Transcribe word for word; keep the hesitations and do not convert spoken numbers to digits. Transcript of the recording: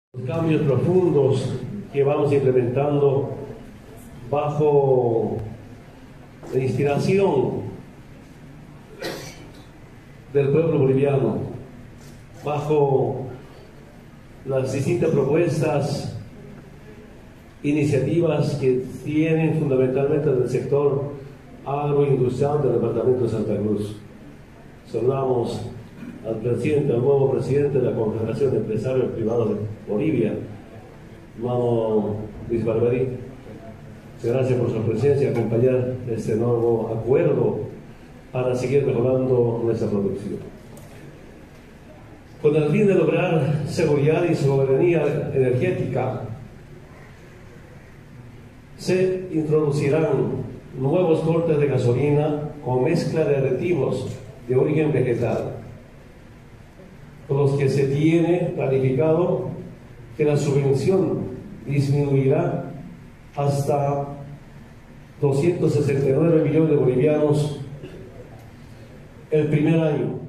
Los cambios profundos que vamos implementando bajo la inspiración del pueblo boliviano, bajo las distintas propuestas, iniciativas que tienen fundamentalmente del sector agroindustrial del departamento de Santa Cruz. Saludamos al presidente, al nuevo presidente de la Confederación de Empresarios Privados de Bolivia, hermano Luis Barberí. Gracias por su presencia y acompañar este nuevo acuerdo para seguir mejorando nuestra producción. Con el fin de lograr seguridad y soberanía energética, se introducirán nuevos cortes de gasolina con mezcla de aditivos de origen vegetal, con los que se tiene planificado que la subvención disminuirá hasta doscientos sesenta y nueve millones de bolivianos el primer año.